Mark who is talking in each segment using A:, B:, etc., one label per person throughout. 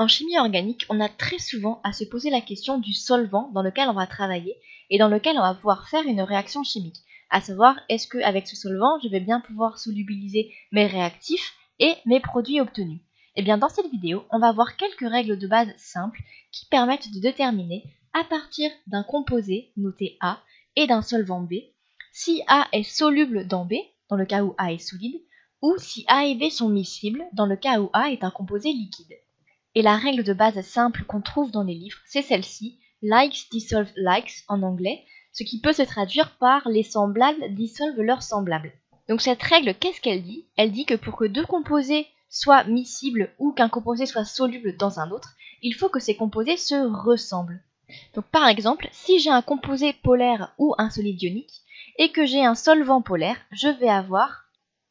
A: En chimie organique, on a très souvent à se poser la question du solvant dans lequel on va travailler et dans lequel on va pouvoir faire une réaction chimique. À savoir, est-ce qu'avec ce solvant, je vais bien pouvoir solubiliser mes réactifs et mes produits obtenus. Et bien dans cette vidéo, on va voir quelques règles de base simples qui permettent de déterminer, à partir d'un composé noté A et d'un solvant B, si A est soluble dans B, dans le cas où A est solide, ou si A et B sont miscibles, dans le cas où A est un composé liquide. Et la règle de base simple qu'on trouve dans les livres, c'est celle-ci, likes dissolve likes en anglais, ce qui peut se traduire par les semblables dissolvent leurs semblables. Donc cette règle, qu'est-ce qu'elle dit? Elle dit que pour que deux composés soient miscibles ou qu'un composé soit soluble dans un autre, il faut que ces composés se ressemblent. Donc par exemple, si j'ai un composé polaire ou un solide ionique et que j'ai un solvant polaire, je vais avoir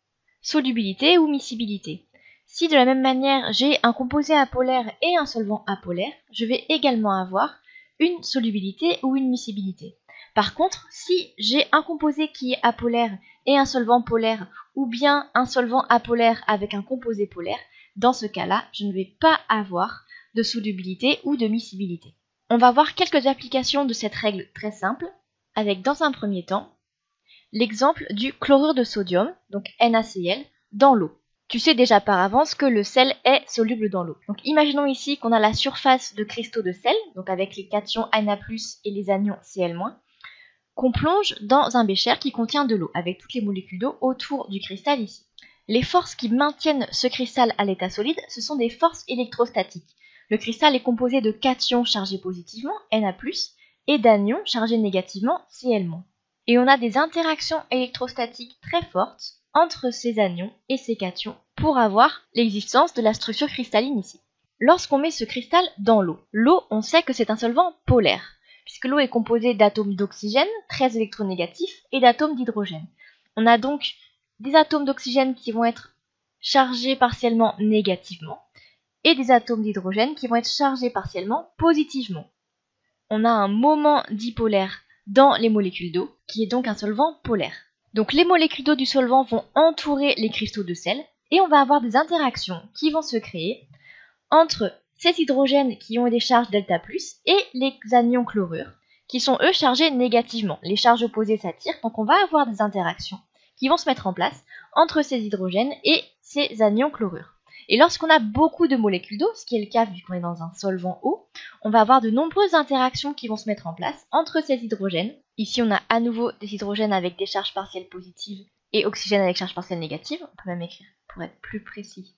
A: solubilité ou miscibilité. Si de la même manière j'ai un composé apolaire et un solvant apolaire, je vais également avoir une solubilité ou une miscibilité. Par contre, si j'ai un composé qui est apolaire et un solvant polaire, ou bien un solvant apolaire avec un composé polaire, dans ce cas-là, je ne vais pas avoir de solubilité ou de miscibilité. On va voir quelques applications de cette règle très simple, avec dans un premier temps, l'exemple du chlorure de sodium, donc NaCl, dans l'eau. Tu sais déjà par avance que le sel est soluble dans l'eau. Donc imaginons ici qu'on a la surface de cristaux de sel, donc avec les cations Na+, et les anions Cl-, qu'on plonge dans un bécher qui contient de l'eau, avec toutes les molécules d'eau autour du cristal ici. Les forces qui maintiennent ce cristal à l'état solide, ce sont des forces électrostatiques. Le cristal est composé de cations chargés positivement, Na+, et d'anions chargés négativement, Cl-. Et on a des interactions électrostatiques très fortes entre ces anions et ces cations pour avoir l'existence de la structure cristalline ici. Lorsqu'on met ce cristal dans l'eau, on sait que c'est un solvant polaire, puisque l'eau est composée d'atomes d'oxygène, très électronégatifs, et d'atomes d'hydrogène. On a donc des atomes d'oxygène qui vont être chargés partiellement négativement, et des atomes d'hydrogène qui vont être chargés partiellement positivement. On a un moment dipolaire dans les molécules d'eau, qui est donc un solvant polaire. Donc les molécules d'eau du solvant vont entourer les cristaux de sel, et on va avoir des interactions qui vont se créer entre ces hydrogènes qui ont des charges delta+, et les anions chlorure, qui sont eux chargés négativement. Les charges opposées s'attirent, donc on va avoir des interactions qui vont se mettre en place entre ces hydrogènes et ces anions chlorure. Et lorsqu'on a beaucoup de molécules d'eau, ce qui est le cas vu qu'on est dans un solvant eau, on va avoir de nombreuses interactions qui vont se mettre en place entre ces hydrogènes. Ici, on a à nouveau des hydrogènes avec des charges partielles positives et oxygène avec charge partielle négative. On peut même écrire, pour être plus précis,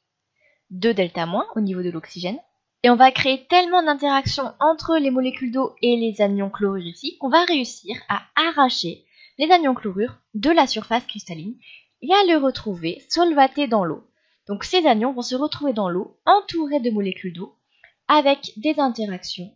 A: 2 delta- au niveau de l'oxygène. Et on va créer tellement d'interactions entre les molécules d'eau et les anions chlorure ici qu'on va réussir à arracher les anions chlorure de la surface cristalline et à les retrouver solvatés dans l'eau. Donc ces anions vont se retrouver dans l'eau, entourés de molécules d'eau, avec des interactions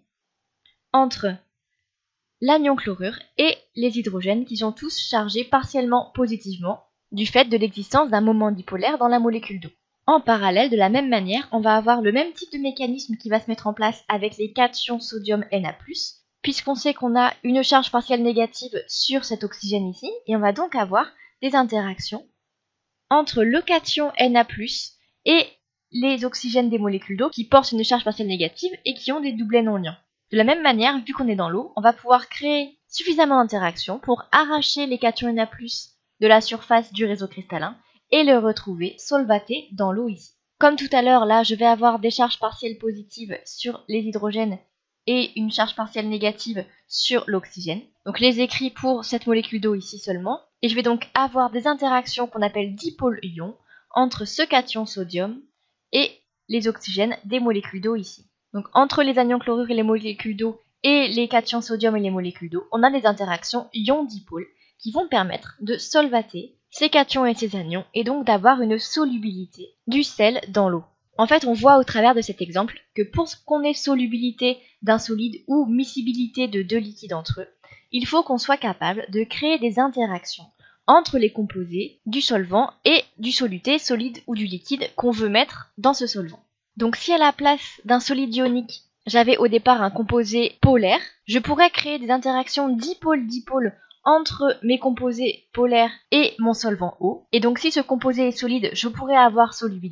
A: entre l'anion chlorure et les hydrogènes qui sont tous chargés partiellement positivement du fait de l'existence d'un moment dipolaire dans la molécule d'eau. En parallèle, de la même manière, on va avoir le même type de mécanisme qui va se mettre en place avec les cations sodium Na+, puisqu'on sait qu'on a une charge partielle négative sur cet oxygène ici, et on va donc avoir des interactions entre le cation Na+, et les oxygènes des molécules d'eau qui portent une charge partielle négative et qui ont des doublets non liants. De la même manière, vu qu'on est dans l'eau, on va pouvoir créer suffisamment d'interactions pour arracher les cations Na+, de la surface du réseau cristallin et le retrouver solvaté dans l'eau ici. Comme tout à l'heure, là, je vais avoir des charges partielles positives sur les hydrogènes et une charge partielle négative sur l'oxygène. Donc les écrits pour cette molécule d'eau ici seulement. Et je vais donc avoir des interactions qu'on appelle dipôle-ion entre ce cation sodium et les oxygènes des molécules d'eau ici. Donc entre les anions chlorure et les molécules d'eau et les cations sodium et les molécules d'eau, on a des interactions ion-dipôle qui vont permettre de solvater ces cations et ces anions et donc d'avoir une solubilité du sel dans l'eau. En fait, on voit au travers de cet exemple que pour qu'on ait solubilité d'un solide ou miscibilité de deux liquides entre eux, il faut qu'on soit capable de créer des interactions entre les composés du solvant et du soluté, solide ou du liquide qu'on veut mettre dans ce solvant. Donc si à la place d'un solide ionique, j'avais au départ un composé polaire, je pourrais créer des interactions dipôle-dipôle entre mes composés polaires et mon solvant eau. Et donc si ce composé est solide, je pourrais avoir solubilité.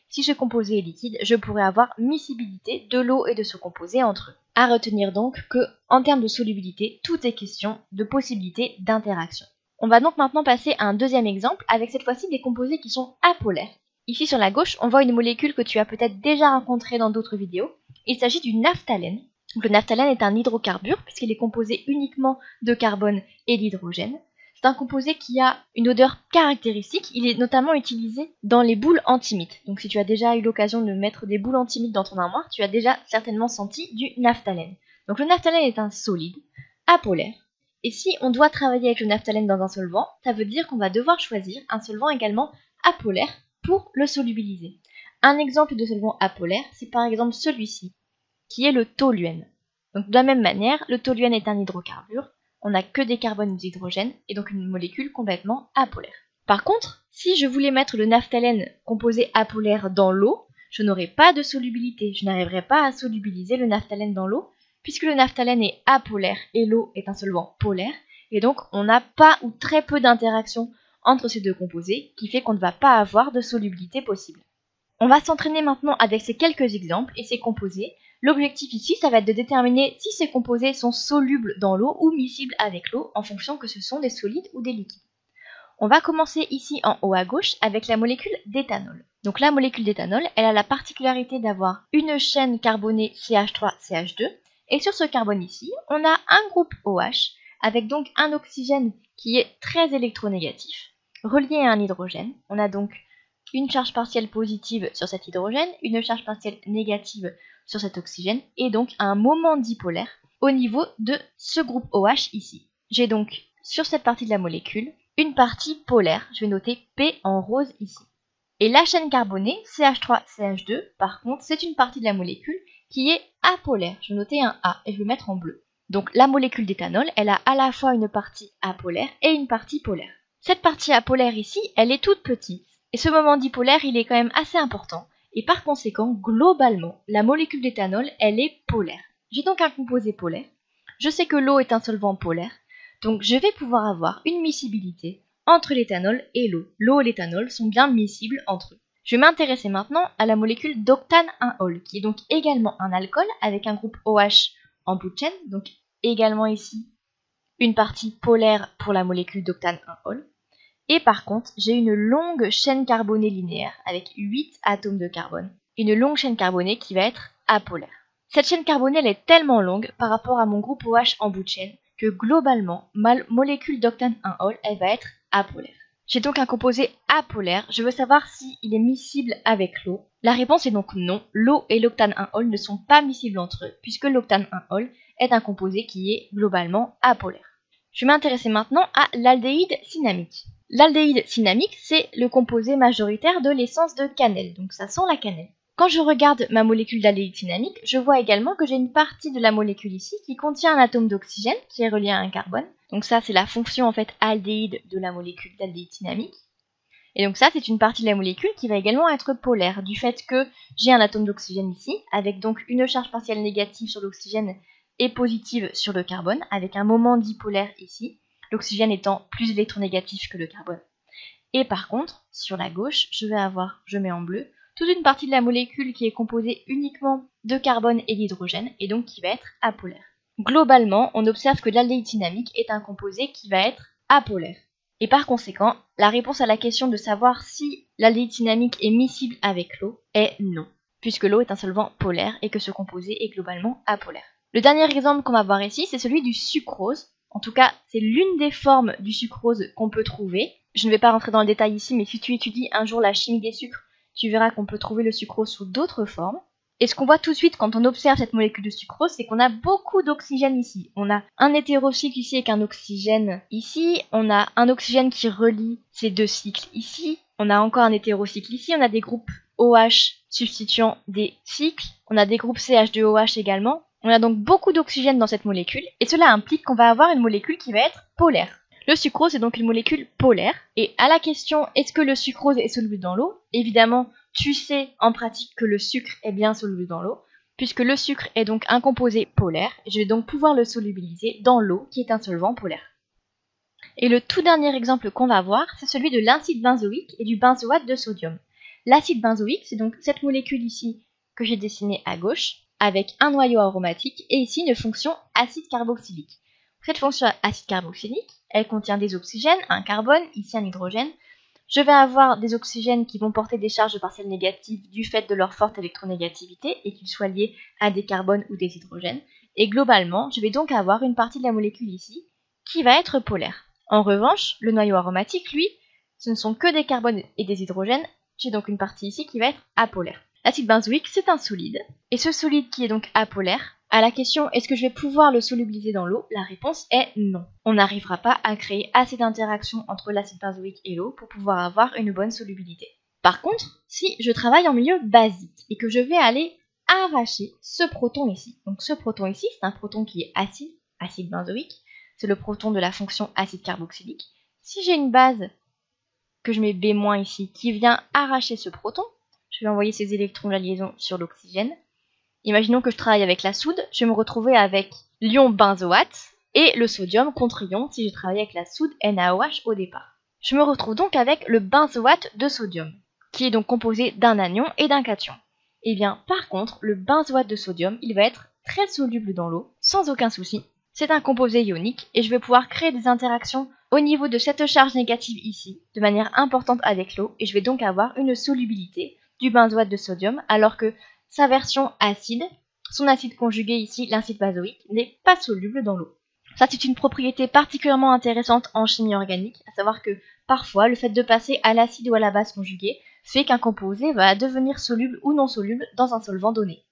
A: si ce composé est liquide, je pourrais avoir miscibilité de l'eau et de ce composé entre eux. À retenir donc que, en termes de solubilité, tout est question de possibilité d'interaction. On va donc maintenant passer à un deuxième exemple, avec cette fois-ci des composés qui sont apolaires. Ici sur la gauche, on voit une molécule que tu as peut-être déjà rencontrée dans d'autres vidéos. Il s'agit du naphtalène. Donc, le naphtalène est un hydrocarbure puisqu'il est composé uniquement de carbone et d'hydrogène. C'est un composé qui a une odeur caractéristique. Il est notamment utilisé dans les boules antimites. Donc si tu as déjà eu l'occasion de mettre des boules antimites dans ton armoire, tu as déjà certainement senti du naphtalène. Donc le naphtalène est un solide apolaire. Et si on doit travailler avec le naphtalène dans un solvant, ça veut dire qu'on va devoir choisir un solvant également apolaire pour le solubiliser. Un exemple de solvant apolaire, c'est par exemple celui-ci, qui est le toluène. Donc de la même manière, le toluène est un hydrocarbure, on n'a que des carbones et des hydrogènes, et donc une molécule complètement apolaire. Par contre, si je voulais mettre le naphtalène composé apolaire dans l'eau, je n'aurais pas de solubilité, je n'arriverais pas à solubiliser le naphtalène dans l'eau, puisque le naphtalène est apolaire et l'eau est un solvant polaire, et donc on n'a pas ou très peu d'interaction entre ces deux composés, qui fait qu'on ne va pas avoir de solubilité possible. On va s'entraîner maintenant avec ces quelques exemples et ces composés. L'objectif ici, ça va être de déterminer si ces composés sont solubles dans l'eau ou miscibles avec l'eau, en fonction que ce sont des solides ou des liquides. On va commencer ici en haut à gauche avec la molécule d'éthanol. Donc la molécule d'éthanol, elle a la particularité d'avoir une chaîne carbonée CH3CH2, et sur ce carbone ici, on a un groupe OH, avec donc un oxygène qui est très électronégatif, relié à un hydrogène. On a donc une charge partielle positive sur cet hydrogène, une charge partielle négative sur cet oxygène, et donc un moment dipolaire au niveau de ce groupe OH ici. J'ai donc sur cette partie de la molécule une partie polaire, je vais noter P en rose ici. Et la chaîne carbonée, CH3CH2, par contre, c'est une partie de la molécule qui est apolaire, je vais noter un A et je vais mettre en bleu. Donc la molécule d'éthanol, elle a à la fois une partie apolaire et une partie polaire. Cette partie apolaire ici, elle est toute petite. Et ce moment dipolaire, il est quand même assez important. Et par conséquent, globalement, la molécule d'éthanol, elle est polaire. J'ai donc un composé polaire. Je sais que l'eau est un solvant polaire. Donc je vais pouvoir avoir une miscibilité entre l'éthanol et l'eau. L'eau et l'éthanol sont bien miscibles entre eux. Je vais m'intéresser maintenant à la molécule d'octane 1-ol, qui est donc également un alcool avec un groupe OH en bout de chaîne. Donc également ici, une partie polaire pour la molécule d'octane 1-ol. Et par contre, j'ai une longue chaîne carbonée linéaire avec 8 atomes de carbone. Une longue chaîne carbonée qui va être apolaire. Cette chaîne carbonée, elle est tellement longue par rapport à mon groupe OH en bout de chaîne que globalement, ma molécule d'octane 1-ol, elle va être apolaire. J'ai donc un composé apolaire. Je veux savoir s'il est miscible avec l'eau. La réponse est donc non. L'eau et l'octane 1-ol ne sont pas miscibles entre eux, puisque l'octane 1-ol est un composé qui est globalement apolaire. Je vais m'intéresser maintenant à l'aldéhyde cinnamique. L'aldéhyde cinnamique, c'est le composé majoritaire de l'essence de cannelle, donc ça sent la cannelle. Quand je regarde ma molécule d'aldéhyde cinnamique, je vois également que j'ai une partie de la molécule ici qui contient un atome d'oxygène qui est relié à un carbone. Donc ça, c'est la fonction en fait aldéhyde de la molécule d'aldéhyde cinnamique. Et donc ça, c'est une partie de la molécule qui va également être polaire, du fait que j'ai un atome d'oxygène ici, avec donc une charge partielle négative sur l'oxygène et positive sur le carbone, avec un moment dipolaire ici, l'oxygène étant plus électronégatif que le carbone. Et par contre, sur la gauche, je vais avoir, je mets en bleu, toute une partie de la molécule qui est composée uniquement de carbone et d'hydrogène, et donc qui va être apolaire. Globalement, on observe que l'aldéhyde cinnamique est un composé qui va être apolaire. Et par conséquent, la réponse à la question de savoir si l'aldéhyde cinnamique est miscible avec l'eau est non, puisque l'eau est un solvant polaire et que ce composé est globalement apolaire. Le dernier exemple qu'on va voir ici, c'est celui du sucrose. En tout cas, c'est l'une des formes du sucrose qu'on peut trouver. Je ne vais pas rentrer dans le détail ici, mais si tu étudies un jour la chimie des sucres, tu verras qu'on peut trouver le sucrose sous d'autres formes. Et ce qu'on voit tout de suite quand on observe cette molécule de sucrose, c'est qu'on a beaucoup d'oxygène ici. On a un hétérocycle ici avec un oxygène ici. On a un oxygène qui relie ces deux cycles ici. On a encore un hétérocycle ici. On a des groupes OH substituant des cycles. On a des groupes CH2OH également. On a donc beaucoup d'oxygène dans cette molécule. Et cela implique qu'on va avoir une molécule qui va être polaire. Le sucrose est donc une molécule polaire. Et à la question, est-ce que le sucrose est soluble dans l'eau? Évidemment, tu sais en pratique que le sucre est bien soluble dans l'eau, puisque le sucre est donc un composé polaire. Je vais donc pouvoir le solubiliser dans l'eau, qui est un solvant polaire. Et le tout dernier exemple qu'on va voir, c'est celui de l'incide benzoïque et du benzoate de sodium. L'acide benzoïque, c'est donc cette molécule ici que j'ai dessinée à gauche, avec un noyau aromatique et ici une fonction acide carboxylique. Cette fonction acide carboxylique, elle contient des oxygènes, un carbone, ici un hydrogène. Je vais avoir des oxygènes qui vont porter des charges partielles négatives du fait de leur forte électronégativité et qu'ils soient liés à des carbones ou des hydrogènes. Et globalement, je vais donc avoir une partie de la molécule ici qui va être polaire. En revanche, le noyau aromatique, lui, ce ne sont que des carbones et des hydrogènes. J'ai donc une partie ici qui va être apolaire. L'acide benzoïque, c'est un solide. Et ce solide qui est donc apolaire, à la question est-ce que je vais pouvoir le solubiliser dans l'eau, la réponse est non. On n'arrivera pas à créer assez d'interactions entre l'acide benzoïque et l'eau pour pouvoir avoir une bonne solubilité. Par contre, si je travaille en milieu basique et que je vais aller arracher ce proton ici. Donc ce proton ici, c'est un proton qui est acide benzoïque. C'est le proton de la fonction acide carboxylique. Si j'ai une base que je mets B- ici, qui vient arracher ce proton, je vais envoyer ces électrons de la liaison sur l'oxygène. Imaginons que je travaille avec la soude, je vais me retrouver avec l'ion benzoate et le sodium contre ion si j'ai travaillé avec la soude NaOH au départ. Je me retrouve donc avec le benzoate de sodium, qui est donc composé d'un anion et d'un cation. Et bien par contre, le benzoate de sodium, il va être très soluble dans l'eau, sans aucun souci. C'est un composé ionique et je vais pouvoir créer des interactions au niveau de cette charge négative ici, de manière importante avec l'eau, et je vais donc avoir une solubilité du benzoate de sodium, alors que sa version acide, son acide conjugué ici, l'acide benzoïque, n'est pas soluble dans l'eau. Ça, c'est une propriété particulièrement intéressante en chimie organique, à savoir que parfois, le fait de passer à l'acide ou à la base conjuguée fait qu'un composé va devenir soluble ou non soluble dans un solvant donné.